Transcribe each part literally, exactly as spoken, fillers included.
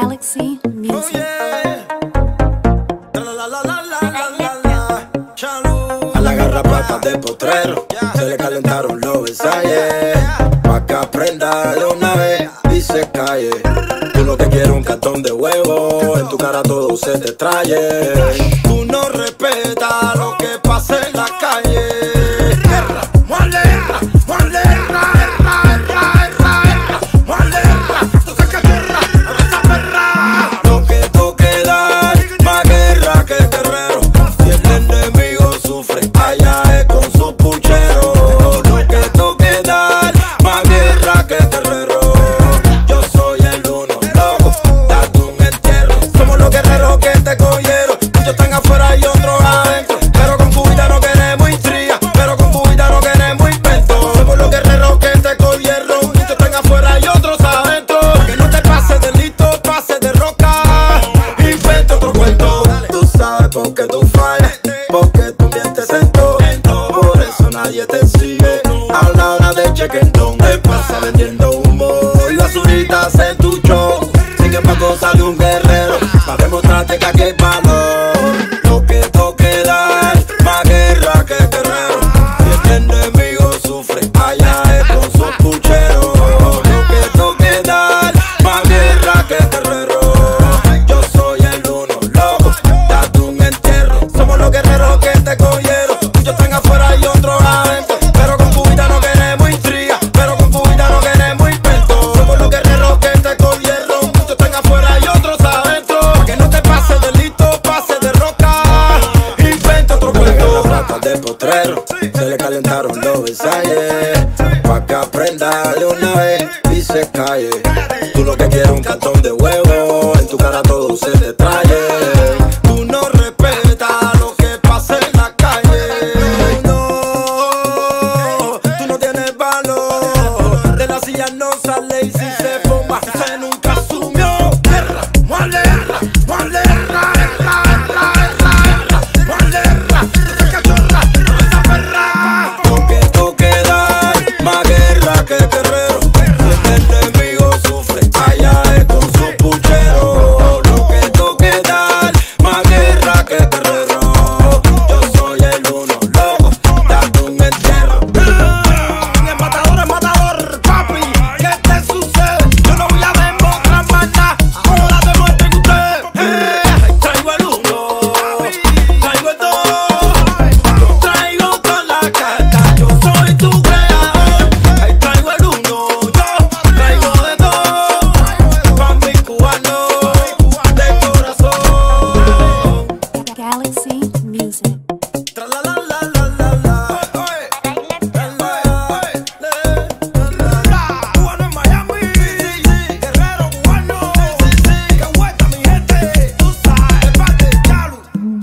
Galaxy Oh Music. yeah. La la la la la la la la. Chalu. A la garrapata de potrero se le calentaron los ensayos. Pa' que aprenda de una vez y se calle. Tú lo que quieres un cartón de huevo, en tu cara todo se te traye. Tú no respetas lo que pasa en la calle. Guerra, muerra, muerra, porque tú fallas, porque tú mientes en todo. Por eso nadie te sigue a la hora de chequentón. Te pasa vendiendo humo y basuritas en tu show. Sigue pa' cosas de un guerrero, pa' demostrarte que aquí hay valor. Lo que toque dar, más guerra que guerrero. Si el enemigo sufre, allá es con sus pucheros. Lo que toque dar, más guerra que guerrero. Yo soy el uno, loco, date un entierro. Somos los guerreros que te cogieron. Muchos están afuera y otros adentro. Pero con tu vida no queremos intriga, pero con tu vida no queremos invento. Somos los guerreros que te cogieron. Muchos están afuera y otros adentro. Pa' que no te pase delito, pase de roca. Inventa otro cuento. Las ratas de potrero se le calentaron los ensayos. Pa' que aprenda de una vez y se calle. Tú lo que quieres un cartón de huevo, en tu cara todo se te traye. Tú no respetas lo que pasa en la calle. No, tú no tienes valor. De la silla no sale y si se forma se nunca asumió. Guerra, muerra, muerra, porque toque dar, más guerra que guerrero. Si el enemigo sufre, allá es con su puchero. Lo que toque dar, más guerra que guerrero. Yo soy el uno, loco, date un entierro. El matador es matador, papi, ¿qué te sucede? Yo no voy a demostrar más nada, ahora demuestren ustedes. Eh, traigo el uno, traigo el dos, traigo toda la carta, yo soy tu creador. Ahí traigo el uno, yo traigo de todo, pa' mi cubano de corazón. Galaxy Music. Tra la la la la la la. Cubano en Miami, guerrero cubano, que vuelta mi gente, tú sabes, parte de Chalu.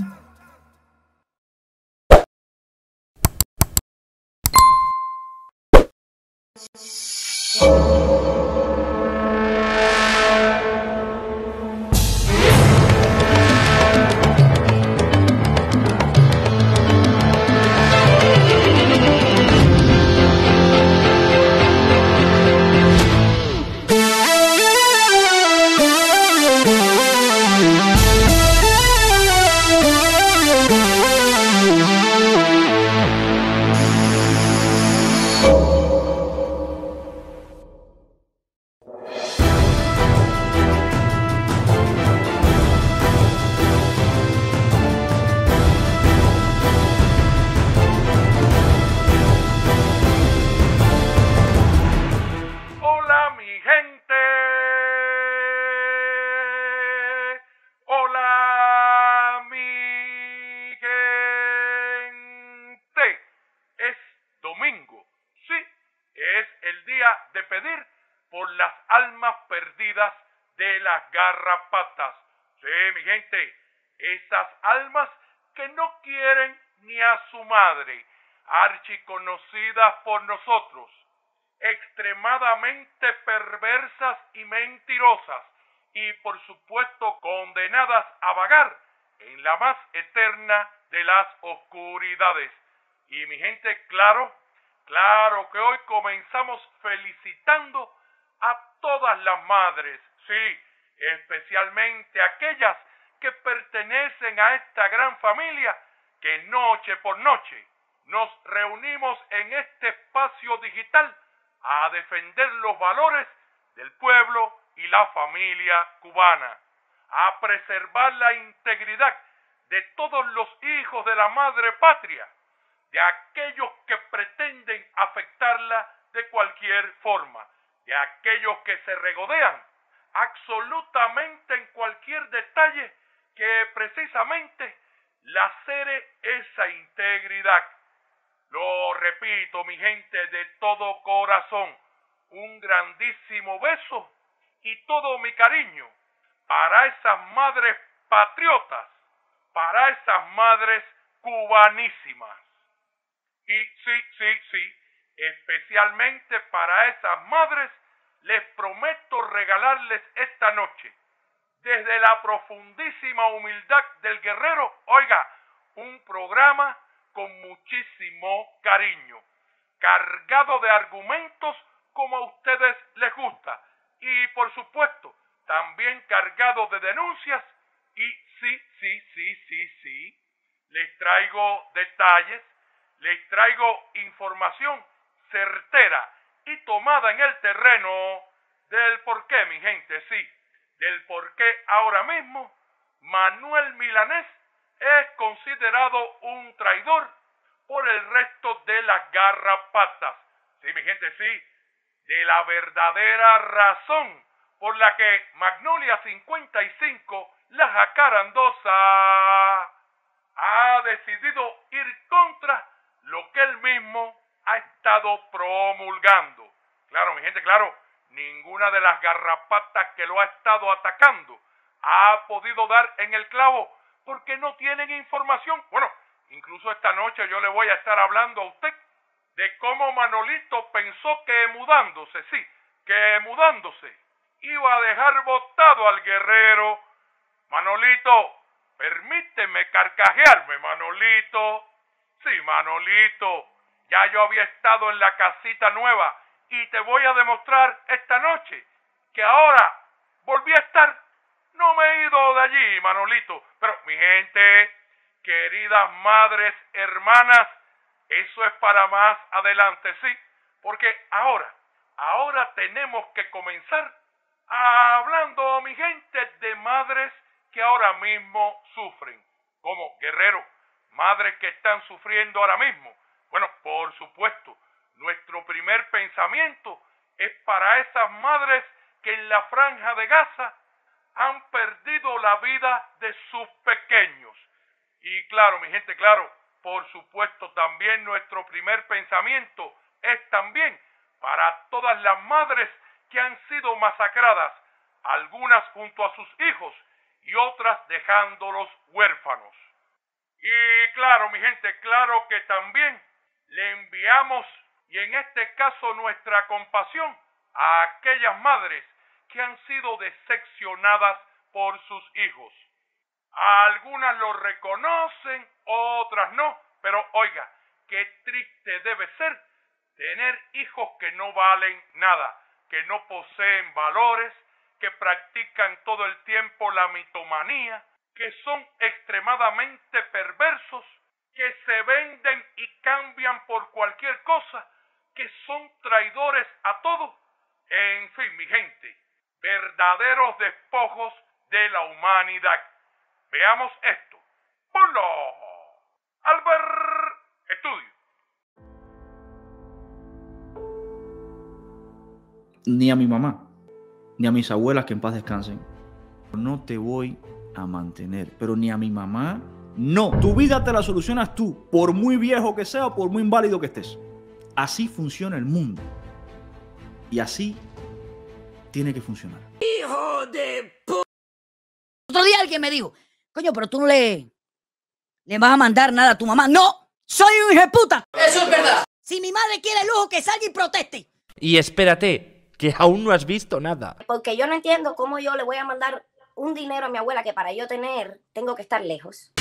Hola mi gente, hola mi gente. Es domingo, sí, es el día de pedir por las almas perdidas de las garrapatas. Sí, mi gente, esas almas que no quieren ni a su madre, archiconocidas por nosotros, extremadamente perversas y mentirosas, y por supuesto condenadas a vagar en la más eterna de las oscuridades. Y mi gente, claro, claro que hoy comenzamos felicitando a todas las madres, sí, especialmente aquellas que pertenecen a esta gran familia que noche por noche nos reunimos en este espacio digital a defender los valores del pueblo y la familia cubana, a preservar la integridad de todos los hijos de la madre patria, de aquellos que pretenden afectarla de cualquier forma, de aquellos que se regodean absolutamente en cualquier detalle que precisamente lacere esa integridad. Lo repito, mi gente, de todo corazón, un grandísimo beso y todo mi cariño para esas madres patriotas, para esas madres cubanísimas. Y sí, sí, sí, especialmente para esas madres, les prometo regalarles esta noche, desde la profundísima humildad del guerrero, oiga, un programa con muchísimo cariño, cargado de argumentos como a ustedes les gusta, y por supuesto, también cargado de denuncias, y sí, sí, sí, sí, sí, les traigo detalles, les traigo información certera y tomada en el terreno del por qué, mi gente, sí, del por qué ahora mismo Manuel Milanés es considerado un traidor por el resto de las garrapatas. Sí, mi gente, sí, de la verdadera razón por la que Magnolia cincuenta y cinco, la jacarandosa, ha decidido ir contra lo que él mismo ha estado promulgando. Claro, mi gente, claro, ninguna de las garrapatas que lo ha estado atacando ha podido dar en el clavo porque no tienen información. Bueno, incluso esta noche yo le voy a estar hablando a usted de cómo Manolito pensó que mudándose, sí, que mudándose iba a dejar botado al guerrero. Manolito, permíteme carcajearme, Manolito. Sí, Manolito, ya yo había estado en la casita nueva y te voy a demostrar esta noche que ahora volví a estar. No me he ido de allí, Manolito. Pero, mi gente, queridas madres, hermanas, eso es para más adelante, sí. Porque ahora, ahora tenemos que comenzar hablando, mi gente, de madres que ahora mismo sufren. Como Guerrero, madres que están sufriendo ahora mismo. Bueno, por supuesto, nuestro primer pensamiento es para esas madres que en la Franja de Gaza han perdido la vida de sus pequeños. Y claro, mi gente, claro, por supuesto también nuestro primer pensamiento es también para todas las madres que han sido masacradas, algunas junto a sus hijos y otras dejándolos huérfanos. Y claro, mi gente, claro que también le enviamos, y en este caso nuestra compasión, a aquellas madres que han sido decepcionadas por sus hijos. Algunas lo reconocen, otras no, pero oiga, qué triste debe ser tener hijos que no valen nada, que no poseen valores, que practican todo el tiempo la mitomanía, que son extremadamente perversos, que se venden y cambian por cualquier cosa, que son traidores a todo. En fin, mi gente, verdaderos despojos de la humanidad. Veamos esto. ¡Ponlo! Albert Estudio. Ni a mi mamá, ni a mis abuelas, que en paz descansen, no te voy a mantener, pero ni a mi mamá, no. Tu vida te la solucionas tú, por muy viejo que sea o por muy inválido que estés. Así funciona el mundo. Y así tiene que funcionar. ¡Hijo de p... Otro día alguien me dijo, coño, pero tú no le, le vas a mandar nada a tu mamá. ¡No! ¡Soy un hijo de puta! ¡Eso es verdad! Si mi madre quiere lujo, que salga y proteste. Y espérate, que aún no has visto nada. Porque yo no entiendo cómo yo le voy a mandar un dinero a mi abuela que para yo tener, tengo que estar lejos.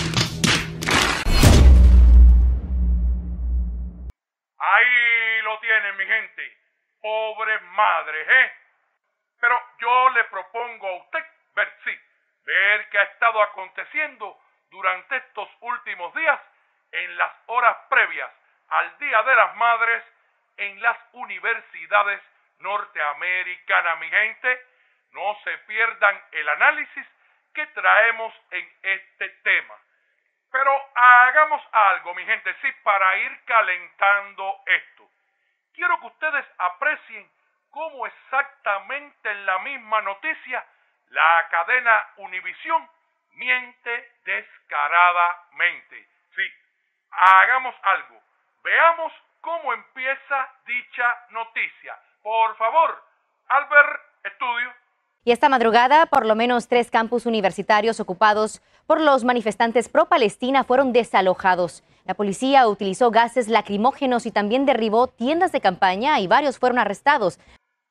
Ahí lo tienen, mi gente. Pobres madres, ¿eh? Pero yo le propongo a usted, estado aconteciendo durante estos últimos días en las horas previas al Día de las Madres en las universidades norteamericanas. Mi gente, no se pierdan el análisis que traemos en este tema. Pero hagamos algo, mi gente, sí, para ir calentando esto. Quiero que ustedes aprecien cómo exactamente en la misma noticia la cadena Univisión miente descaradamente. Sí, hagamos algo. Veamos cómo empieza dicha noticia. Por favor, Albert, estudio. Y esta madrugada, por lo menos tres campus universitarios ocupados por los manifestantes pro-Palestina fueron desalojados. La policía utilizó gases lacrimógenos y también derribó tiendas de campaña y varios fueron arrestados.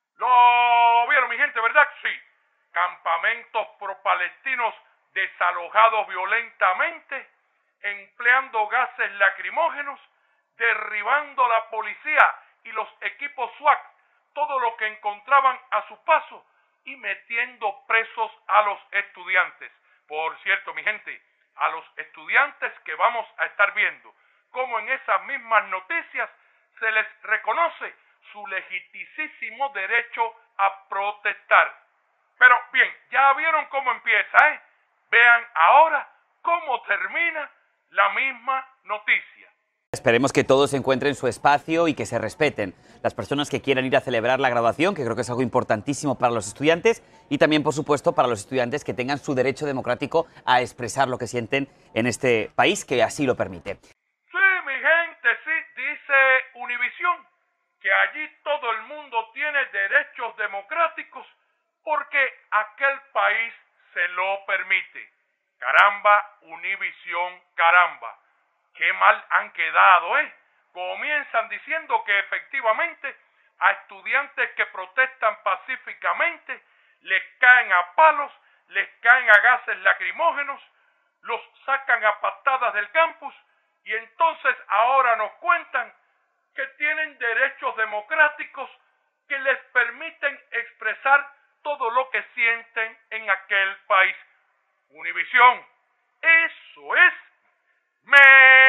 Lo vieron, mi gente, ¿verdad? Sí. Campamentos pro-palestinos desalojados violentamente, empleando gases lacrimógenos, derribando la policía y los equipos SWAT, todo lo que encontraban a su paso, y metiendo presos a los estudiantes. Por cierto, mi gente, a los estudiantes que vamos a estar viendo, como en esas mismas noticias se les reconoce su legitimísimo derecho a protestar. Pero bien, ya vieron cómo empieza, ¿eh? Vean ahora cómo termina la misma noticia. Esperemos que todos encuentren su espacio y que se respeten. Las personas que quieran ir a celebrar la graduación, que creo que es algo importantísimo para los estudiantes, y también, por supuesto, para los estudiantes que tengan su derecho democrático a expresar lo que sienten en este país, que así lo permite. Sí, mi gente, sí, dice Univisión, que allí todo el mundo tiene derechos democráticos porque aquel país se lo permite. Caramba, Univisión, caramba. Qué mal han quedado, ¿eh? Comienzan diciendo que efectivamente a estudiantes que protestan pacíficamente les caen a palos, les caen a gases lacrimógenos, los sacan a patadas del campus y entonces ahora nos cuentan que tienen derechos democráticos que les permiten expresar todo lo que sienten en aquel país. Univisión, eso es mentira.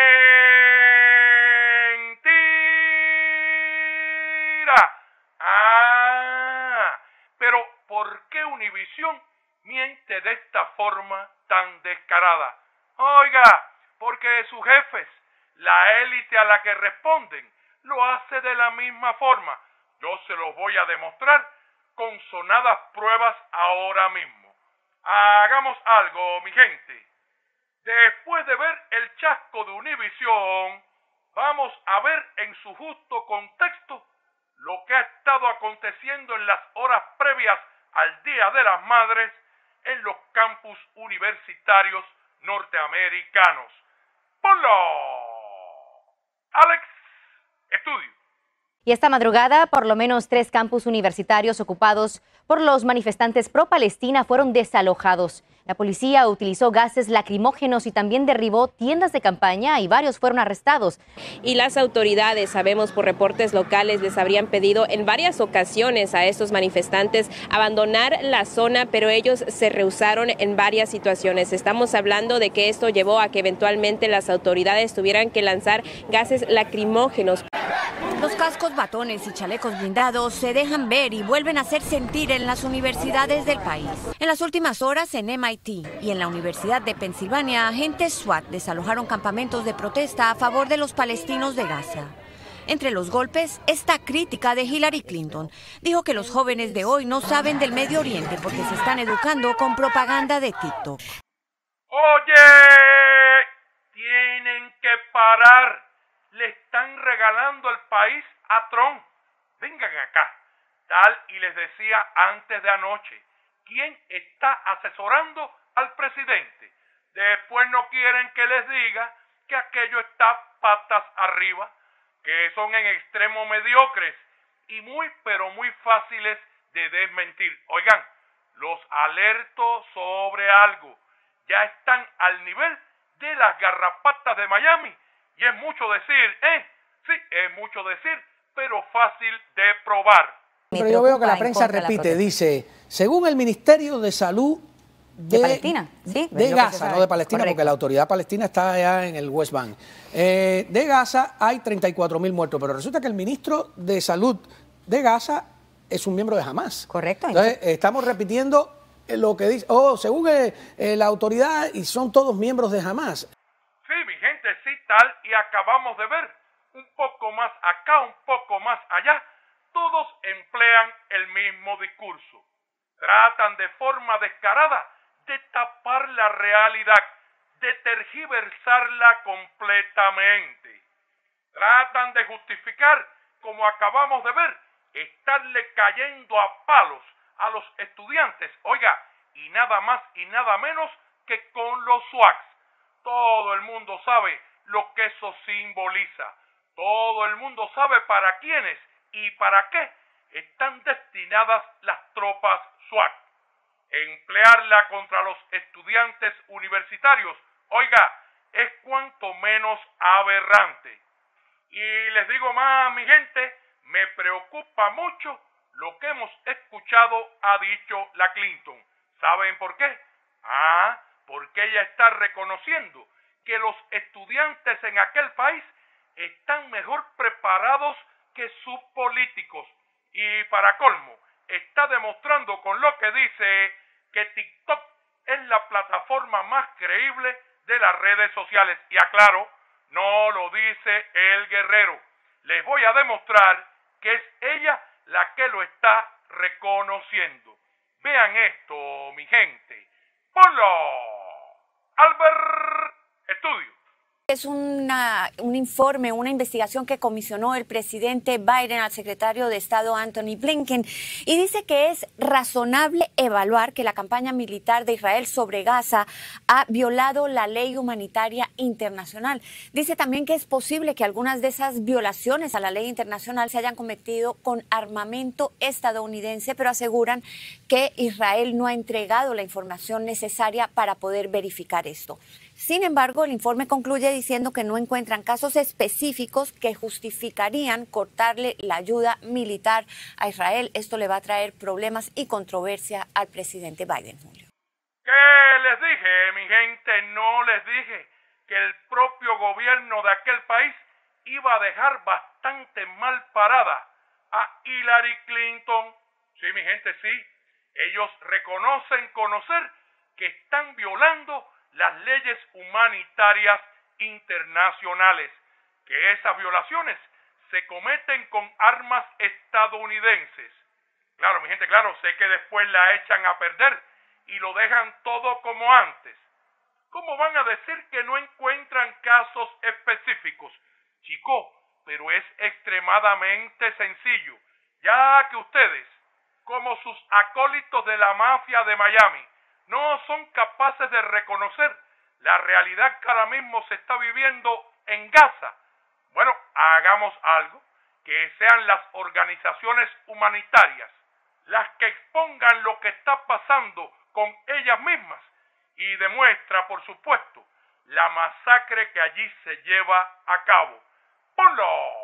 Ah, pero ¿por qué Univisión miente de esta forma tan descarada? Oiga, porque sus jefes, la élite a la que responden, lo hace de la misma forma. Yo se los voy a demostrar con sonadas pruebas ahora mismo. Hagamos algo, mi gente. Después de ver el chasco de Univisión, vamos a ver en su justo contexto lo que ha estado aconteciendo en las horas previas al Día de las Madres en los campus universitarios norteamericanos. ¡Ponlo! Alex, estudio. Y esta madrugada, por lo menos tres campus universitarios ocupados por los manifestantes pro-Palestina fueron desalojados. La policía utilizó gases lacrimógenos y también derribó tiendas de campaña y varios fueron arrestados. Y las autoridades, sabemos por reportes locales, les habrían pedido en varias ocasiones a estos manifestantes abandonar la zona, pero ellos se rehusaron en varias situaciones. Estamos hablando de que esto llevó a que eventualmente las autoridades tuvieran que lanzar gases lacrimógenos. Los cascos, batones y chalecos blindados se dejan ver y vuelven a hacer sentir en las universidades del país. En las últimas horas en M I T y en la Universidad de Pensilvania, agentes SWAT desalojaron campamentos de protesta a favor de los palestinos de Gaza. Entre los golpes, esta crítica de Hillary Clinton dijo que los jóvenes de hoy no saben del Medio Oriente porque se están educando con propaganda de TikTok. Oye, tienen que parar. Le están regalando el país a Trump. Vengan acá. Tal y les decía antes de anoche, ¿quién está asesorando al presidente? Después no quieren que les diga que aquello está patas arriba, que son en extremo mediocres y muy pero muy fáciles de desmentir. Oigan, los alerto sobre algo. Ya están al nivel de las garrapatas de Miami. Y es mucho decir, ¿eh? Sí, es mucho decir, pero fácil de probar. Pero yo veo que la prensa repite, dice, según el Ministerio de Salud de, ¿De Palestina? Sí. De Gaza, no de Palestina, correcto, porque la autoridad palestina está allá en el West Bank. Eh, de Gaza hay treinta y cuatro mil muertos, pero resulta que el ministro de Salud de Gaza es un miembro de Hamas. Correcto. Entonces, entonces estamos repitiendo lo que dice, oh, según eh, eh, la autoridad, y son todos miembros de Hamas. Sí, mi gente, sí, tal, y acabamos de ver, un poco más acá, un poco más allá, todos emplean el mismo discurso. Tratan de forma descarada de tapar la realidad, de tergiversarla completamente. Tratan de justificar, como acabamos de ver, estarle cayendo a palos a los estudiantes, oiga, y nada más y nada menos que con los swags. Todo el mundo sabe lo que eso simboliza. Todo el mundo sabe para quiénes y para qué están destinadas las tropas SWAT. Emplearla contra los estudiantes universitarios, oiga, es cuanto menos aberrante. Y les digo más, mi gente, me preocupa mucho lo que hemos escuchado ha dicho la Clinton. ¿Saben por qué? Ah, porque ella está reconociendo que los estudiantes en aquel país están mejor preparados que sus políticos. Y para colmo, está demostrando con lo que dice que TikTok es la plataforma más creíble de las redes sociales. Y aclaro, no lo dice el guerrero. Les voy a demostrar que es ella la que lo está reconociendo. Vean esto, mi gente. Ponlo. Albert Estudio. Es una, un informe, una investigación que comisionó el presidente Biden al secretario de Estado Anthony Blinken y dice que es razonable evaluar que la campaña militar de Israel sobre Gaza ha violado la ley humanitaria internacional. Dice también que es posible que algunas de esas violaciones a la ley internacional se hayan cometido con armamento estadounidense, pero aseguran que Israel no ha entregado la información necesaria para poder verificar esto. Sin embargo, el informe concluye diciendo que no encuentran casos específicos que justificarían cortarle la ayuda militar a Israel. Esto le va a traer problemas y controversia al presidente Biden, Julio. ¿Qué les dije, mi gente? No les dije que el propio gobierno de aquel país iba a dejar bastante mal parada a Hillary Clinton. Sí, mi gente, sí. Ellos reconocen conocer que están violando las leyes humanitarias internacionales, que esas violaciones se cometen con armas estadounidenses. Claro, mi gente, claro, sé que después la echan a perder y lo dejan todo como antes. ¿Cómo van a decir que no encuentran casos específicos? Chico, pero es extremadamente sencillo, ya que ustedes, como sus acólitos de la mafia de Miami, no son capaces de reconocer la realidad que ahora mismo se está viviendo en Gaza. Bueno, hagamos algo, que sean las organizaciones humanitarias las que expongan lo que está pasando con ellas mismas y demuestra, por supuesto, la masacre que allí se lleva a cabo. Ponlo,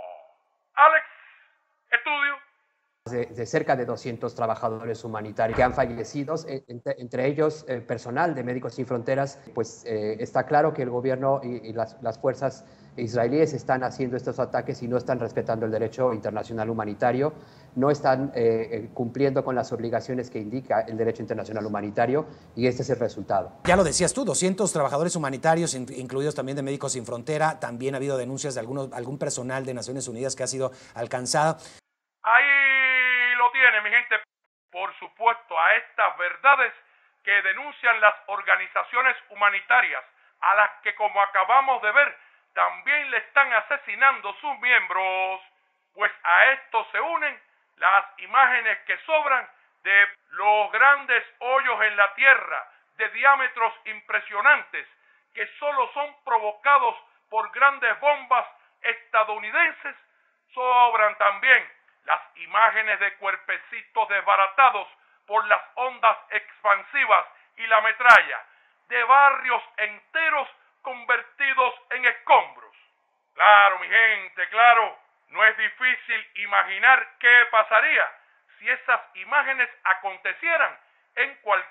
Alex, Estudio. De, de cerca de doscientos trabajadores humanitarios que han fallecido, entre, entre ellos eh, personal de Médicos Sin Fronteras. Pues eh, está claro que el gobierno y, y las, las fuerzas israelíes están haciendo estos ataques y no están respetando el derecho internacional humanitario, no están eh, cumpliendo con las obligaciones que indica el derecho internacional humanitario, y este es el resultado. Ya lo decías tú, doscientos trabajadores humanitarios, incluidos también de Médicos Sin Frontera. También ha habido denuncias de algunos, algún personal de Naciones Unidas que ha sido alcanzado. Ahí lo tiene, mi gente. Por supuesto, a estas verdades que denuncian las organizaciones humanitarias, a las que, como acabamos de ver, también le están asesinando sus miembros, pues a esto se unen las imágenes que sobran de los grandes hoyos en la tierra de diámetros impresionantes que solo son provocados por grandes bombas estadounidenses. Sobran también las imágenes de cuerpecitos desbaratados por las ondas expansivas y la metralla, de barrios enteros convertidos en escombros. Claro, mi gente, claro, no es difícil imaginar qué pasaría si esas imágenes acontecieran en cualquier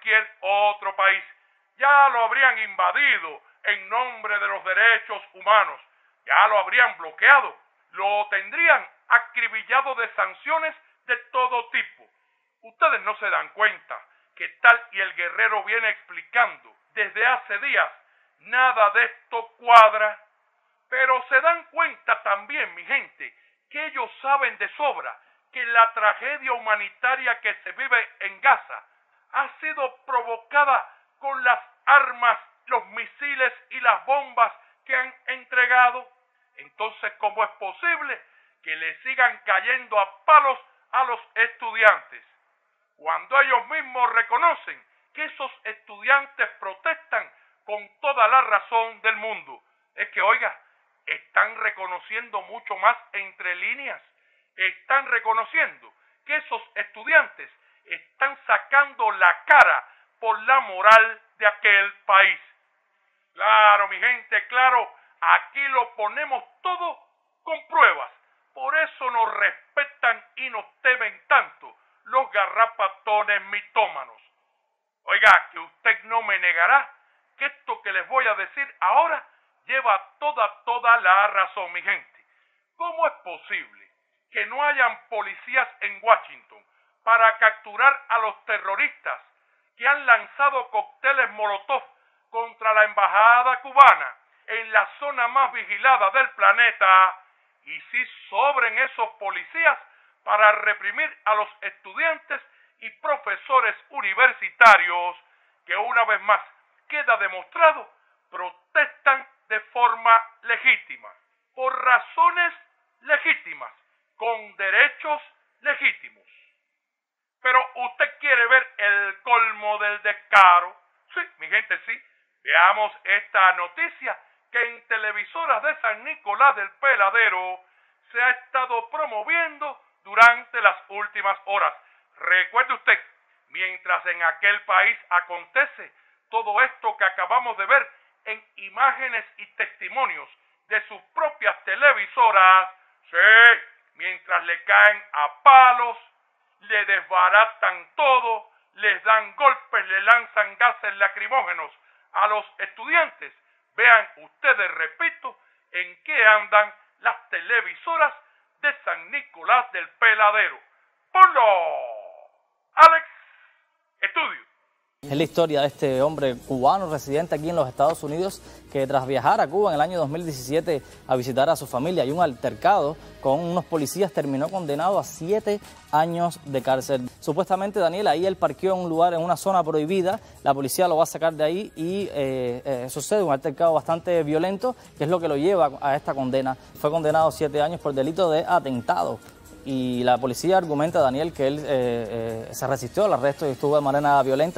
cualquier otro país. Ya lo habrían invadido en nombre de los derechos humanos, ya lo habrían bloqueado, lo tendrían acribillado de sanciones de todo tipo. Ustedes no se dan cuenta que tal y el guerrero viene explicando desde hace días, nada de esto cuadra, pero se dan cuenta también, mi gente, que ellos saben de sobra que la tragedia humanitaria que se vive en Gaza ha sido provocada con las armas, los misiles y las bombas que han entregado. Entonces, ¿cómo es posible que le sigan cayendo a palos a los estudiantes cuando ellos mismos reconocen que esos estudiantes protestan con toda la razón del mundo? Es que, oiga, están reconociendo mucho más entre líneas, están reconociendo que esos estudiantes están sacando la cara por la moral de aquel país. Claro, mi gente, claro, aquí lo ponemos todo con pruebas. Por eso nos respetan y nos temen tanto los garrapatones mitómanos. Oiga, que usted no me negará que esto que les voy a decir ahora lleva toda, toda la razón, mi gente. ¿Cómo es posible que no hayan policías en Washington para capturar a los terroristas que han lanzado cócteles Molotov contra la embajada cubana en la zona más vigilada del planeta, y si sobren esos policías para reprimir a los estudiantes y profesores universitarios que, una vez más, queda demostrado, protestan de forma legítima, por razones legítimas, con derechos legítimos? Pero usted quiere ver el colmo del descaro. Sí, mi gente, sí. Veamos esta noticia que en televisoras de San Nicolás del Peladero se ha estado promoviendo durante las últimas horas. Recuerde usted, mientras en aquel país acontece todo esto que acabamos de ver en imágenes y testimonios de sus propias televisoras, sí, mientras le caen a palos, le desbaratan todo, les dan golpes, le lanzan gases lacrimógenos a los estudiantes. Vean ustedes, repito, en qué andan las televisoras de San Nicolás del Peladero. ¡Ponlo! Alex, estudio. Es la historia de este hombre cubano residente aquí en los Estados Unidos que tras viajar a Cuba en el año dos mil diecisiete a visitar a su familia y un altercado con unos policías terminó condenado a siete años de cárcel. Supuestamente, Daniel, ahí él parqueó en un lugar, en una zona prohibida, la policía lo va a sacar de ahí y eh, eh, sucede un altercado bastante violento, que es lo que lo lleva a esta condena. Fue condenado a siete años por delito de atentado. Y la policía argumenta, Daniel, que él eh, eh, se resistió al arresto y estuvo de manera violenta.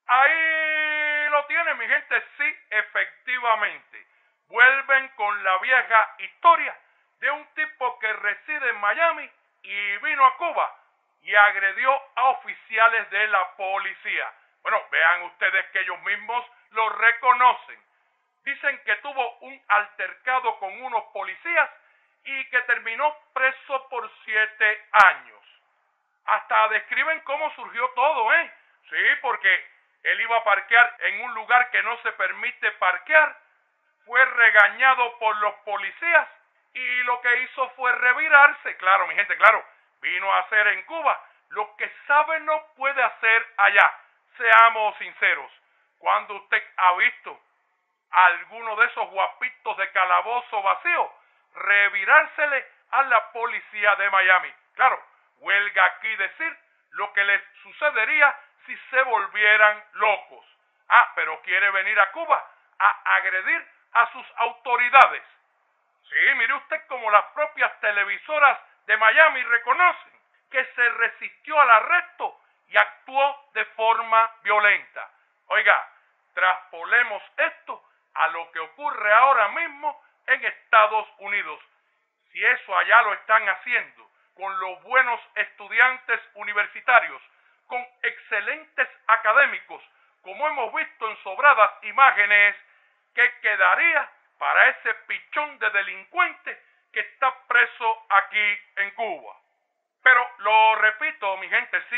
Ahí lo tienen, mi gente, sí, efectivamente. Vuelven con la vieja historia de un tipo que reside en Miami y vino a Cuba y agredió a oficiales de la policía. Bueno, vean ustedes que ellos mismos lo reconocen. Dicen que tuvo un altercado con unos policías y que terminó preso por siete años. Hasta describen cómo surgió todo, ¿eh? Sí, porque él iba a parquear en un lugar que no se permite parquear, fue regañado por los policías y lo que hizo fue revirarse. Claro, mi gente, claro, vino a hacer en Cuba lo que sabe no puede hacer allá. Seamos sinceros, cuando usted ha visto a alguno de esos guapitos de calabozo vacío revirársele a la policía de Miami. Claro, huelga aquí decir lo que les sucedería si se volvieran locos. Ah, pero quiere venir a Cuba a agredir a sus autoridades. Sí, mire usted como las propias televisoras de Miami reconocen que se resistió al arresto y actuó de forma violenta. Oiga, traspolemos esto a lo que ocurre ahora mismo en Estados Unidos. Si eso allá lo están haciendo con los buenos estudiantes universitarios, con excelentes académicos, como hemos visto en sobradas imágenes, ¿qué quedaría para ese pichón de delincuente que está preso aquí en Cuba? Pero lo repito, mi gente, sí,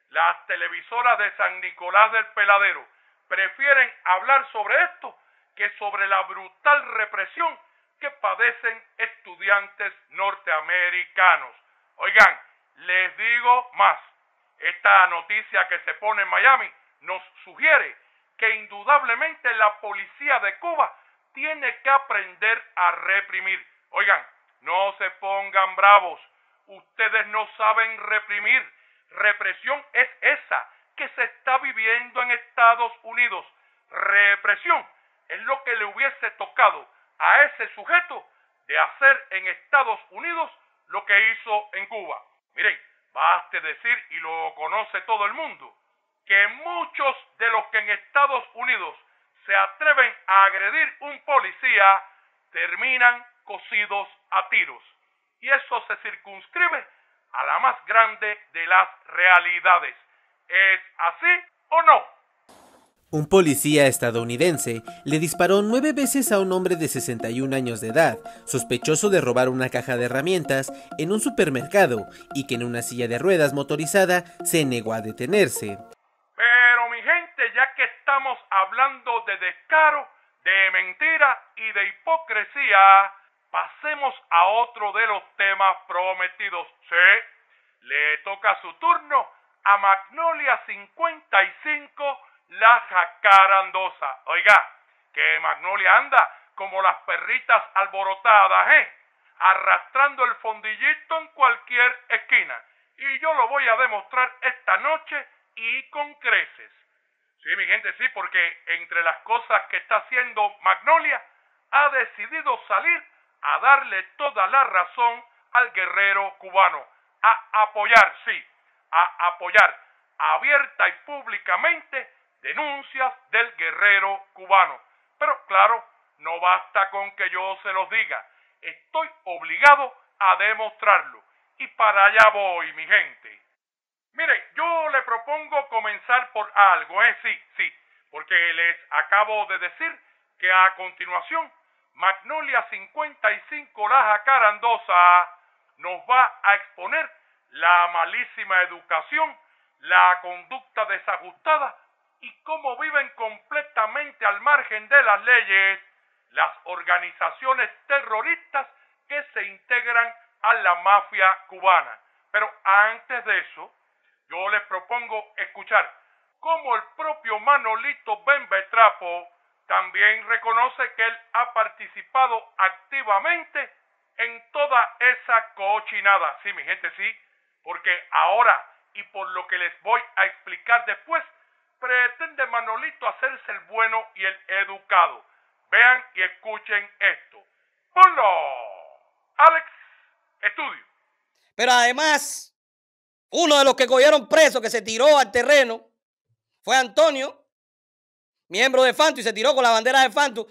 las televisoras de San Nicolás del Peladero prefieren hablar sobre esto que sobre la brutal represión que padecen estudiantes norteamericanos. Oigan, les digo más. Esta noticia que se pone en Miami nos sugiere que indudablemente la policía de Cuba tiene que aprender a reprimir. Oigan, no se pongan bravos. Ustedes no saben reprimir. Represión es esa que se está viviendo en Estados Unidos. Represión es lo que le hubiese tocado a ese sujeto de hacer en Estados Unidos lo que hizo en Cuba. Miren, baste decir, y lo conoce todo el mundo, que muchos de los que en Estados Unidos se atreven a agredir un policía terminan cosidos a tiros. Y eso se circunscribe a la más grande de las realidades. ¿Es así o no? Un policía estadounidense le disparó nueve veces a un hombre de sesenta y un años de edad, sospechoso de robar una caja de herramientas en un supermercado y que en una silla de ruedas motorizada se negó a detenerse. Pero mi gente, ya que estamos hablando de descaro, de mentira y de hipocresía, pasemos a otro de los temas prometidos. Sí, le toca su turno a Magnolia cincuenta y cinco, la jacarandosa. Oiga, que Magnolia anda como las perritas alborotadas, ¿eh? Arrastrando el fondillito en cualquier esquina. Y yo lo voy a demostrar esta noche y con creces. Sí, mi gente, sí, porque entre las cosas que está haciendo Magnolia, ha decidido salir a darle toda la razón al guerrero cubano. A apoyar, sí, a apoyar abierta y públicamente denuncias del guerrero cubano. Pero claro, no basta con que yo se los diga. Estoy obligado a demostrarlo. Y para allá voy, mi gente. Miren, yo le propongo comenzar por algo, ¿eh? Sí, sí, porque les acabo de decir que a continuación Magnolia cincuenta y cinco, la jacarandosa, nos va a exponer la malísima educación, la conducta desajustada y cómo viven completamente al margen de las leyes las organizaciones terroristas que se integran a la mafia cubana. Pero antes de eso, yo les propongo escuchar cómo el propio Manolito Ben Betrapo también reconoce que él ha participado activamente en toda esa cochinada. Sí, mi gente, sí, porque ahora, y por lo que les voy a explicar después, pretende Manolito hacerse el bueno y el educado. Vean y escuchen esto. ¡Ponlo! Alex, estudio. Pero además, uno de los que cogieron preso, que se tiró al terreno, fue Antonio, miembro de Fanto, y se tiró con la bandera de Fanto.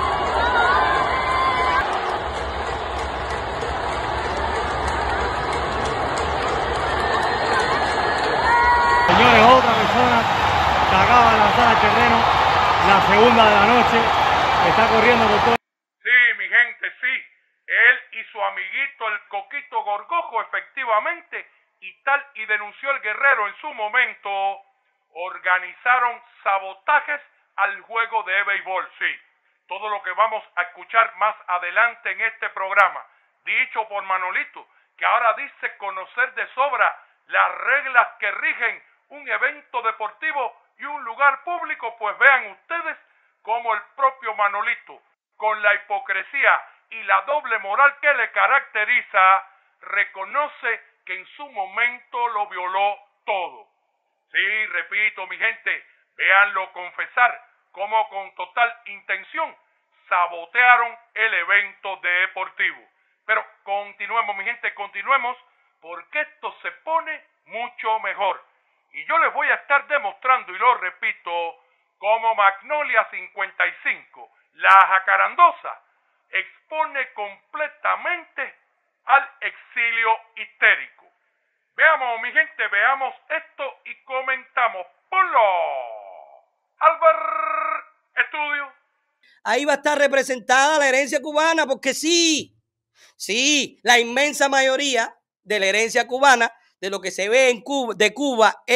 Señores, otra persona se acaba de lanzar al terreno, la segunda de la noche, está corriendo por todo. Sí, mi gente, sí. Él y su amiguito el Coquito Gorgojo, efectivamente, y tal y denunció el guerrero en su momento, organizaron sabotajes al juego de béisbol, sí. Todo lo que vamos a escuchar más adelante en este programa, dicho por Manolito, que ahora dice conocer de sobra las reglas que rigen un evento deportivo y un lugar público, pues vean ustedes cómo el propio Manolito, con la hipocresía y la doble moral que le caracteriza, reconoce que en su momento lo violó todo. Sí, repito, mi gente, véanlo confesar cómo con total intención sabotearon el evento deportivo. Pero continuemos, mi gente, continuemos, porque esto se pone mucho mejor. Y yo les voy a estar demostrando, y lo repito, cómo Magnolia cincuenta y cinco, la jacarandosa, expone completamente al exilio histérico. Veamos, mi gente, veamos esto y comentamos. ¡Ponlo! Albert, estudio. Ahí va a estar representada la herencia cubana, porque sí, sí, la inmensa mayoría de la herencia cubana, de lo que se ve en Cuba, de Cuba en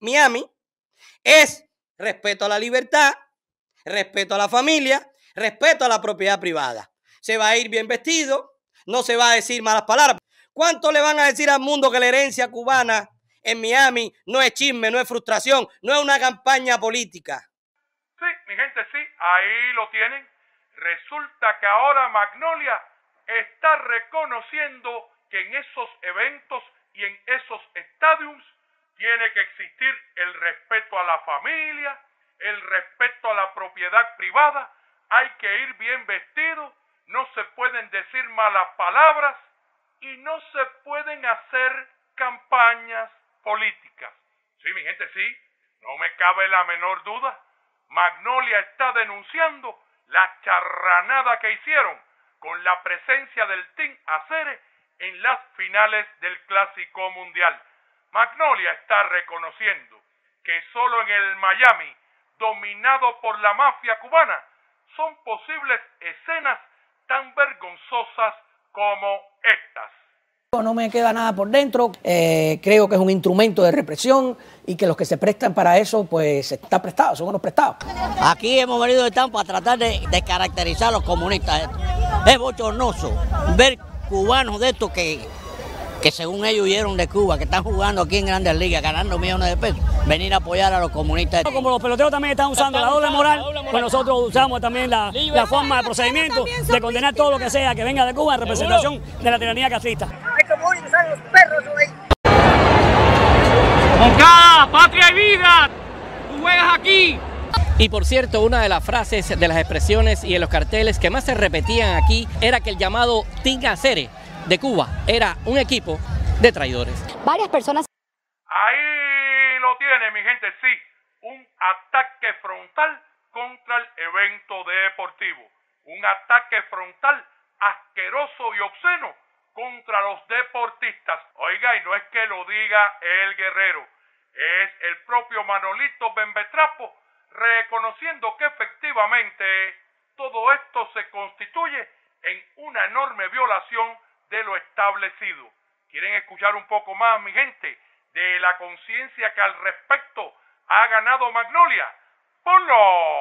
Miami es respeto a la libertad, respeto a la familia, respeto a la propiedad privada. Se va a ir bien vestido, no se va a decir malas palabras. ¿Cuánto le van a decir al mundo que la herencia cubana en Miami no es chisme, no es frustración, no es una campaña política? Sí, mi gente, sí, ahí lo tienen. Resulta que ahora Magnolia está reconociendo que en esos eventos y en esos estadios tiene que existir el respeto a la familia, el respeto a la propiedad privada, hay que ir bien vestido, no se pueden decir malas palabras y no se pueden hacer campañas políticas. Sí, mi gente, sí, no me cabe la menor duda. Magnolia está denunciando la charranada que hicieron con la presencia del Team Acere en las finales del Clásico Mundial. Magnolia está reconociendo que solo en el Miami, dominado por la mafia cubana, son posibles escenas tan vergonzosas como estas. No me queda nada por dentro, eh, creo que es un instrumento de represión y que los que se prestan para eso, pues está prestado, son unos prestados. Aquí hemos venido de Tampa a tratar de descaracterizar a los comunistas. Es bochornoso ver cubanos de estos que, que según ellos huyeron de Cuba, que están jugando aquí en Grandes Ligas, ganando millones de pesos, venir a apoyar a los comunistas. Como los peloteros también están usando la doble moral, pues nosotros usamos también la, la forma de procedimiento de condenar todo lo que sea que venga de Cuba en representación de la tiranía castrista. Los perros, güey. ¡Moncada, patria y vida! ¡Tú juegas aquí! Y por cierto, una de las frases, de las expresiones y de los carteles que más se repetían aquí era que el llamado Team Acere de Cuba era un equipo de traidores. Varias personas... Ahí lo tiene, mi gente, sí. Un ataque frontal contra el evento deportivo. Un ataque frontal asqueroso y obsceno contra los deportistas. Oiga, y no es que lo diga el Guerrero, es el propio Manolito Bembetrapo reconociendo que efectivamente todo esto se constituye en una enorme violación de lo establecido. ¿Quieren escuchar un poco más, mi gente, de la conciencia que al respecto ha ganado Magnolia? ¡Ponlo!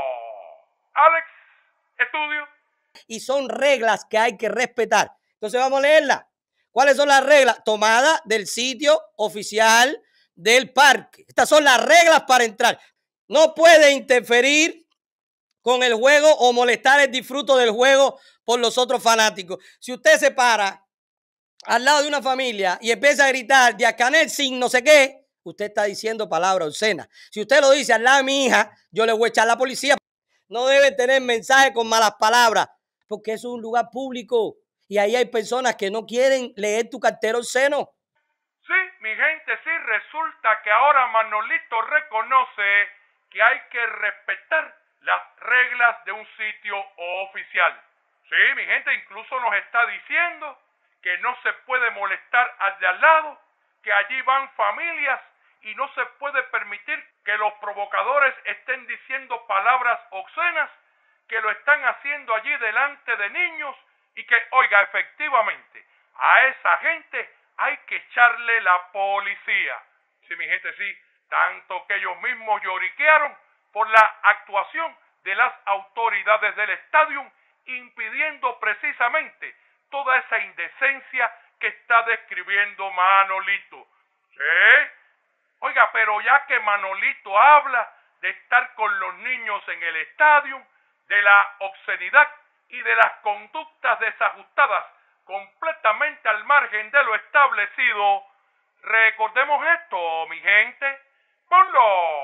Alex, estudio. Y son reglas que hay que respetar. Entonces vamos a leerla. ¿Cuáles son las reglas? Tomada del sitio oficial del parque. Estas son las reglas para entrar. No puede interferir con el juego o molestar el disfruto del juego por los otros fanáticos. Si usted se para al lado de una familia y empieza a gritar de Acanel sin no sé qué, usted está diciendo palabras obscenas. Si usted lo dice al lado de mi hija, yo le voy a echar a la policía. No debe tener mensajes con malas palabras, porque eso es un lugar público. Y ahí hay personas que no quieren leer tu cartero obsceno. Sí, mi gente, sí, resulta que ahora Manolito reconoce que hay que respetar las reglas de un sitio oficial. Sí, mi gente, incluso nos está diciendo que no se puede molestar al de al lado, que allí van familias y no se puede permitir que los provocadores estén diciendo palabras obscenas, que lo están haciendo allí delante de niños. Y que, oiga, efectivamente, a esa gente hay que echarle la policía. Sí, mi gente, sí, tanto que ellos mismos lloriquearon por la actuación de las autoridades del estadio, impidiendo precisamente toda esa indecencia que está describiendo Manolito. ¿Sí? Oiga, pero ya que Manolito habla de estar con los niños en el estadio, de la obscenidad y de las conductas desajustadas completamente al margen de lo establecido, recordemos esto, mi gente. Ponlo.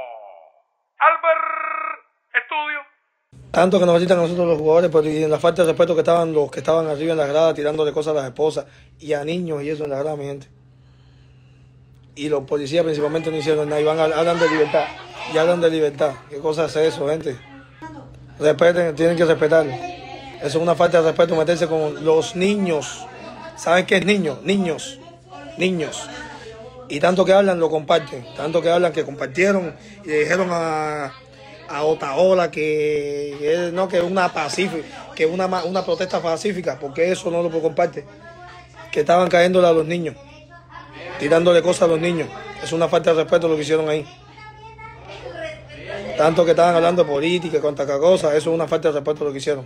Albert, estudio. Tanto que nos visitan a nosotros los jugadores, pero y en la falta de respeto que estaban los que estaban arriba en la grada tirándole cosas a las esposas y a niños y eso en la grada, mi gente. Y los policías principalmente no hicieron nada y van a, hablan de libertad. Y hablan de libertad. ¿Qué cosa es eso, gente? Respeten, tienen que respetar. Eso es una falta de respeto, meterse con los niños. ¿Saben qué es niño? Niños. Niños. Y tanto que hablan, lo comparten. Tanto que hablan, que compartieron y le dijeron a, a Otaola que, que no, que es una pacífica, que una, una protesta pacífica, porque eso no lo comparte. Que estaban cayéndole a los niños, tirándole cosas a los niños. Es una falta de respeto lo que hicieron ahí. Tanto que estaban hablando de política y cuanta cosa, eso es una falta de respeto lo que hicieron.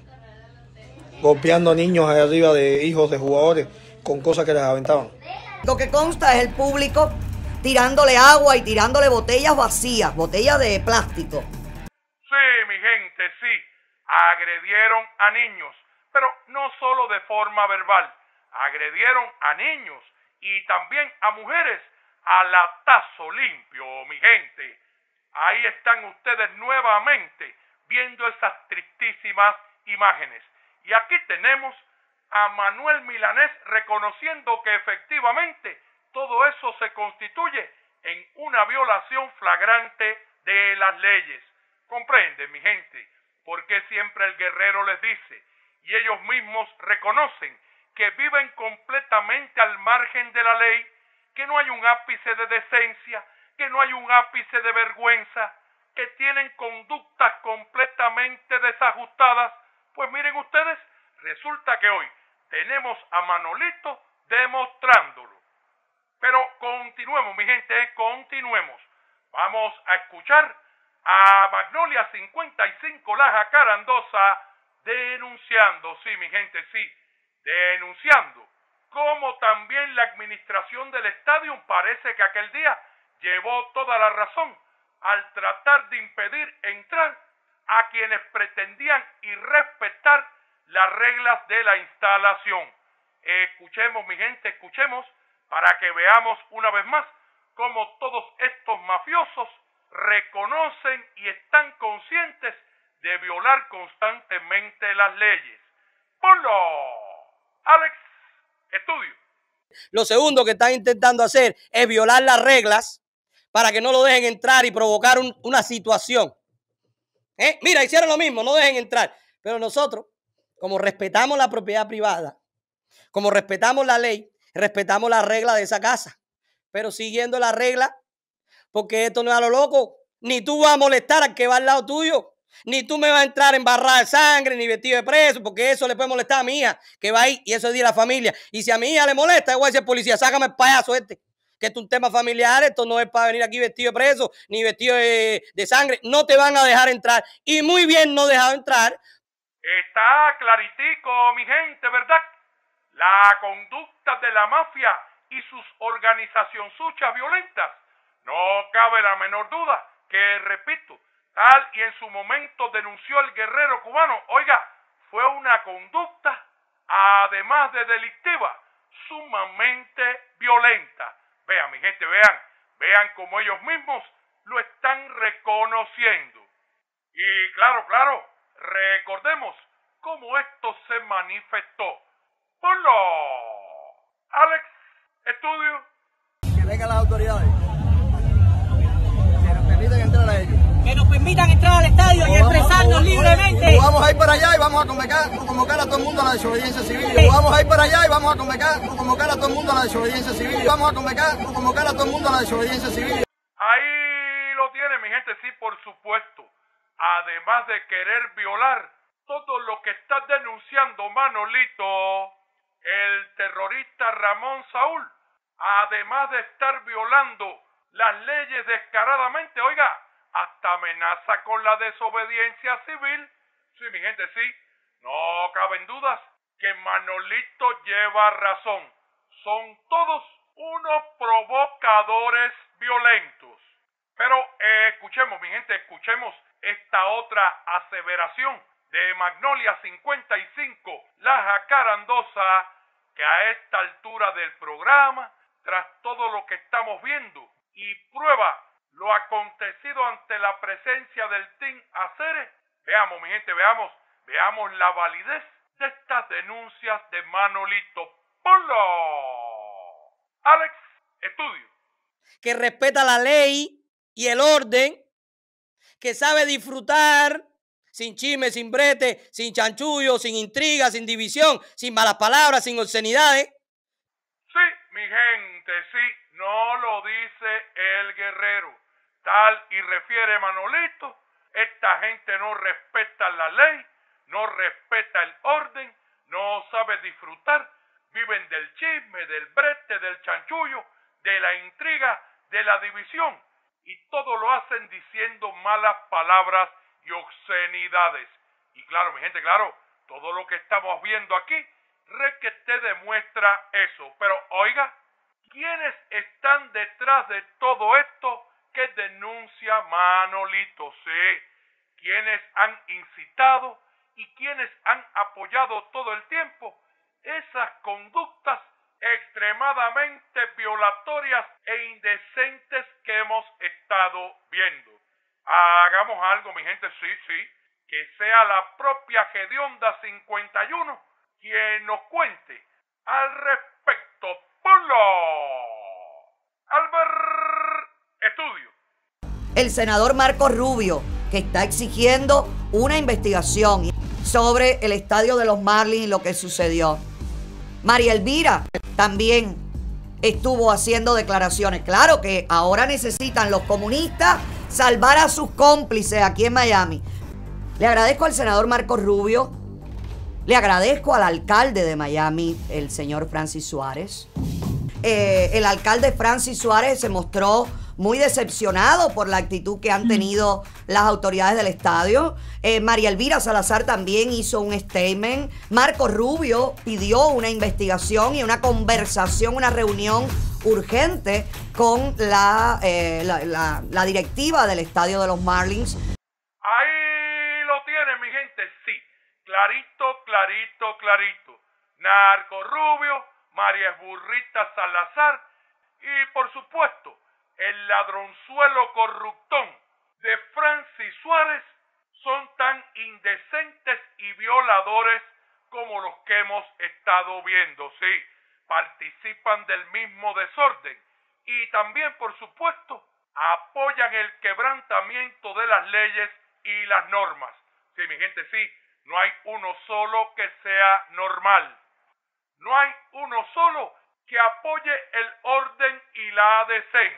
Golpeando niños ahí arriba de hijos de jugadores con cosas que les aventaban. Lo que consta es el público tirándole agua y tirándole botellas vacías, botellas de plástico. Sí, mi gente, sí, agredieron a niños, pero no solo de forma verbal, agredieron a niños y también a mujeres a latazo limpio, mi gente. Ahí están ustedes nuevamente viendo esas tristísimas imágenes. Y aquí tenemos a Manuel Milanés reconociendo que efectivamente todo eso se constituye en una violación flagrante de las leyes. Comprenden, mi gente, porque siempre el guerrero les dice, y ellos mismos reconocen que viven completamente al margen de la ley, que no hay un ápice de decencia, que no hay un ápice de vergüenza, que tienen conductas completamente desajustadas. Pues miren ustedes, resulta que hoy tenemos a Manolito demostrándolo. Pero continuemos, mi gente, continuemos. Vamos a escuchar a Magnolia cincuenta y cinco, la jacarandosa, denunciando, sí, mi gente, sí, denunciando, como también la administración del estadio parece que aquel día llevó toda la razón al tratar de impedir entrar a quienes pretendían irrespetar las reglas de la instalación. Escuchemos, mi gente, escuchemos, para que veamos una vez más cómo todos estos mafiosos reconocen y están conscientes de violar constantemente las leyes. ¡Ponlo! Alex, estudio. Lo segundo que están intentando hacer es violar las reglas para que no lo dejen entrar y provocar un, una situación. ¿Eh? Mira, hicieron lo mismo, no dejen entrar. Pero nosotros, como respetamos la propiedad privada, como respetamos la ley, respetamos la regla de esa casa. Pero siguiendo la regla, porque esto no es a lo loco. Ni tú vas a molestar al que va al lado tuyo. Ni tú me vas a entrar en barra de sangre, ni vestido de preso, porque eso le puede molestar a mi hija, que va ahí, y eso es de la familia. Y si a mi hija le molesta, yo voy a decir, policía, sácame el payaso este, que esto es un tema familiar, esto no es para venir aquí vestido de preso, ni vestido de, de sangre. No te van a dejar entrar. Y muy bien no dejado entrar. Está claritico, mi gente, ¿verdad? La conducta de la mafia y sus organizacionzuchas violentas. No cabe la menor duda que, repito, tal y en su momento denunció el guerrero cubano, oiga, fue una conducta, además de delictiva, sumamente violenta. Vean, mi gente, vean, vean cómo ellos mismos lo están reconociendo. Y claro, claro, recordemos cómo esto se manifestó. Ponlo, Alex, estudio. Que vengan las autoridades. Que nos permitan entrar a ellos. Que nos permitan entrar al estadio y expresarnos libremente. O vamos a ir para allá y vamos a convocar, a convocar a todo el mundo a la desobediencia civil. O vamos a ir para allá y vamos a convocar, a convocar a todo el mundo a la desobediencia civil. Y vamos a convocar, a convocar a todo el mundo a la desobediencia civil. Ahí lo tiene, mi gente, sí, por supuesto. Además de querer violar todo lo que está denunciando Manolito, el terrorista Ramón Saúl, además de estar violando las leyes descaradamente, oiga, hasta amenaza con la desobediencia civil. Sí, mi gente, sí, no caben dudas que Manolito lleva razón. Son todos unos provocadores violentos. Pero eh, escuchemos, mi gente, escuchemos esta otra aseveración de Magnolia cincuenta y cinco, la jacarandosa, que a esta altura del programa, tras todo lo que estamos viendo y prueba lo acontecido ante la presencia del Team Acere, veamos, mi gente, veamos, veamos la validez de estas denuncias de Manolito. ¡Ponlo! Alex, estudio. Que respeta la ley y el orden, que sabe disfrutar sin chisme, sin brete, sin chanchullo, sin intriga, sin división, sin malas palabras, sin obscenidades. Sí, mi gente, sí, no lo dice el guerrero. Tal y refiere Manolito, esta gente no respeta la ley, no respeta el orden, no sabe disfrutar, viven del chisme, del brete, del chanchullo, de la intriga, de la división. y todo lo hacen diciendo malas palabras y obscenidades. Y claro, mi gente, claro, todo lo que estamos viendo aquí, requete demuestra eso. Pero oiga, ¿quiénes están detrás de todo esto que denuncia Manolito? Sí, ¿quiénes han incitado y quienes han apoyado todo el tiempo esas conductas extremadamente violatorias e indecentes que hemos estado viendo? Hagamos algo, mi gente, sí, sí, que sea la propia Gedionda cincuenta y uno quien nos cuente al respecto. ¡Ponlo! Albert Estudio. El senador Marco Rubio, que está exigiendo una investigación sobre el estadio de los Marlins y lo que sucedió. María Elvira también estuvo haciendo declaraciones. Claro que ahora necesitan los comunistas salvar a sus cómplices aquí en Miami. Le agradezco al senador Marco Rubio, le agradezco al alcalde de Miami, el señor Francis Suárez. Eh, el alcalde Francis Suárez se mostró muy decepcionado por la actitud que han tenido las autoridades del estadio. Eh, María Elvira Salazar también hizo un statement. Marco Rubio pidió una investigación y una conversación, una reunión urgente con la, eh, la, la, la directiva del estadio de los Marlins. Ahí lo tienen, mi gente, sí. Clarito, clarito, clarito. Marco Rubio, María Burrita Salazar y, por supuesto, el ladronzuelo corruptón de Francis Suárez son tan indecentes y violadores como los que hemos estado viendo. Sí, participan del mismo desorden y también, por supuesto, apoyan el quebrantamiento de las leyes y las normas. Sí, mi gente, sí, no hay uno solo que sea normal. No hay uno solo que apoye el orden y la decencia.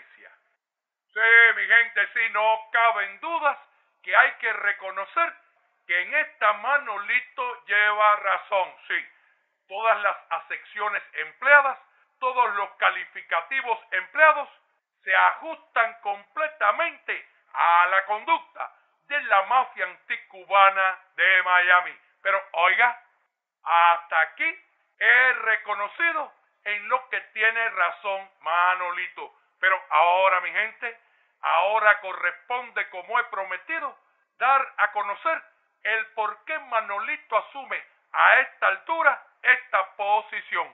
Sí, mi gente, sí, no caben dudas que hay que reconocer que en esta Manolito lleva razón. Sí, todas las acepciones empleadas, todos los calificativos empleados se ajustan completamente a la conducta de la mafia anticubana de Miami. Pero oiga, hasta aquí he reconocido en lo que tiene razón Manolito. Pero ahora, mi gente, ahora corresponde, como he prometido, dar a conocer el por qué Manolito asume a esta altura esta posición.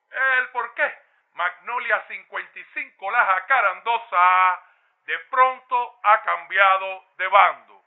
El por qué Magnolia cincuenta y cinco, la jacarandosa, de pronto ha cambiado de bando.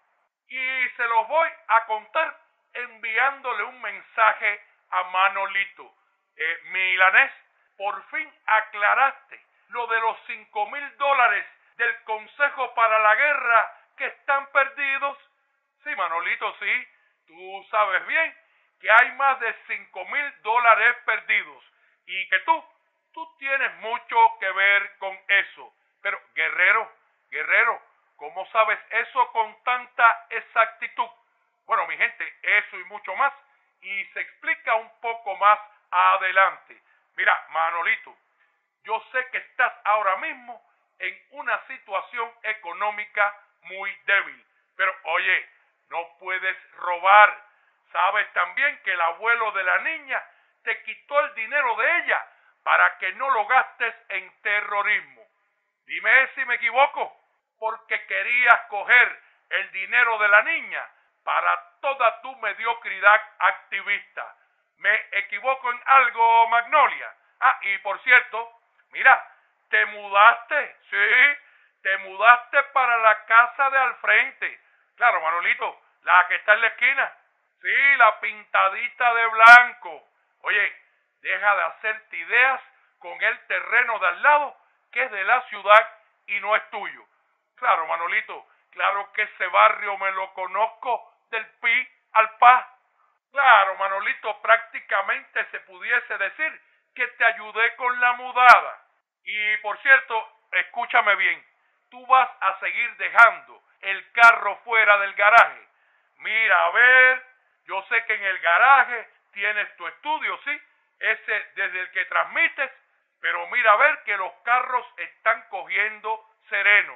Y se los voy a contar enviándole un mensaje a Manolito. Eh, Milanés, por fin aclaraste lo de los cinco mil dólares del Consejo para la Guerra que están perdidos. Sí, Manolito, sí, tú sabes bien que hay más de cinco mil dólares perdidos y que tú, tú tienes mucho que ver con eso. Pero, Guerrero, Guerrero, ¿cómo sabes eso con tanta exactitud? Bueno, mi gente, eso y mucho más, y se explica un poco más adelante. Mira, Manolito, yo sé que estás ahora mismo en una situación económica muy débil, pero oye, no puedes robar. Sabes también que el abuelo de la niña te quitó el dinero de ella para que no lo gastes en terrorismo. Dime si me equivoco, porque querías coger el dinero de la niña para toda tu mediocridad activista. ¿Me equivoco en algo, Magnolia? Ah, y por cierto, mira, te mudaste, sí, te mudaste para la casa de al frente. Claro, Manolito, la que está en la esquina. Sí, la pintadita de blanco. Oye, deja de hacerte ideas con el terreno de al lado, que es de la ciudad y no es tuyo. Claro, Manolito, claro que ese barrio me lo conozco del pi al pa. Claro, Manolito, prácticamente se pudiese decir que te ayudé con la mudada. Y por cierto, escúchame bien, tú vas a seguir dejando el carro fuera del garaje. Mira, a ver, yo sé que en el garaje tienes tu estudio, ¿sí? Ese desde el que transmites, pero mira a ver que los carros están cogiendo sereno.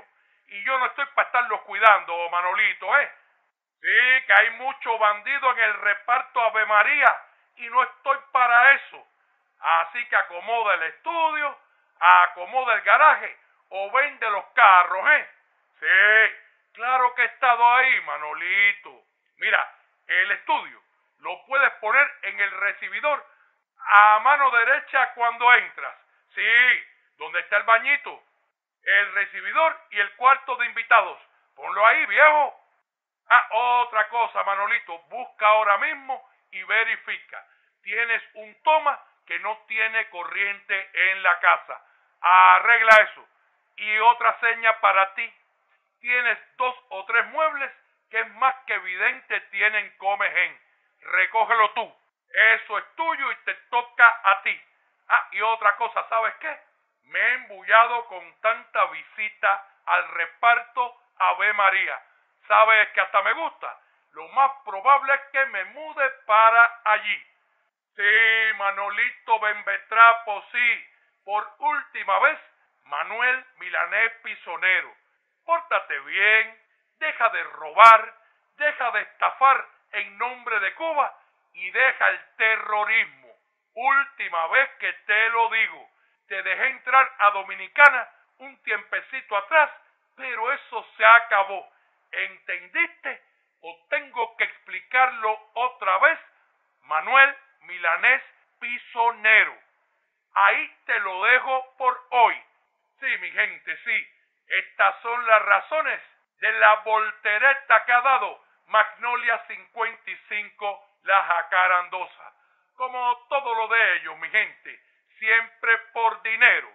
y yo no estoy para estarlos cuidando, Manolito, ¿eh? Sí, que hay mucho bandido en el reparto Ave María y no estoy para eso. Así que acomoda el estudio, acomoda el garaje o vende los carros, ¿eh? Sí, claro que he estado ahí, Manolito. Mira, el estudio lo puedes poner en el recibidor a mano derecha cuando entras. Sí, donde está el bañito, el recibidor y el cuarto de invitados. Ponlo ahí, viejo. Ah, otra cosa, Manolito, busca ahora mismo y verifica. Tienes un toma que no tiene corriente en la casa. Arregla eso. Y otra seña para ti. Tienes dos o tres muebles que es más que evidente tienen comején. Recógelo tú. Eso es tuyo y te toca a ti. Ah, y otra cosa, ¿sabes qué? Me he embullado con tanta visita al reparto Ave María. ¿Sabes que hasta me gusta? Lo más probable es que me mude para allí. Sí, Manolito Bembetrapo, sí. Por última vez, Manuel Milanés Pisonero. Pórtate bien, deja de robar, deja de estafar en nombre de Cuba y deja el terrorismo. Última vez que te lo digo. Te dejé entrar a Dominicana un tiempecito atrás, pero eso se acabó. ¿Entendiste? ¿O tengo que explicarlo otra vez? Manuel Milanés Pisonero. Ahí te lo dejo por hoy. Sí, mi gente, sí. Estas son las razones de la voltereta que ha dado Magnolia cincuenta y cinco, la jacarandosa. Como todo lo de ellos, mi gente, siempre por dinero.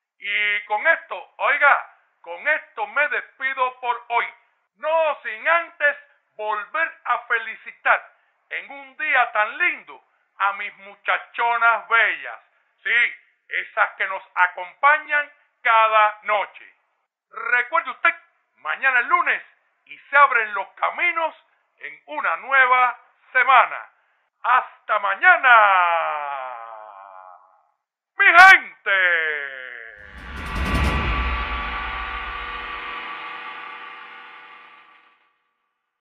Y con esto, oiga, con esto me despido por hoy. No sin antes volver a felicitar en un día tan lindo a mis muchachonas bellas. Sí, esas que nos acompañan cada noche. Recuerde usted, mañana es lunes y se abren los caminos en una nueva semana. ¡Hasta mañana! ¡Mi gente!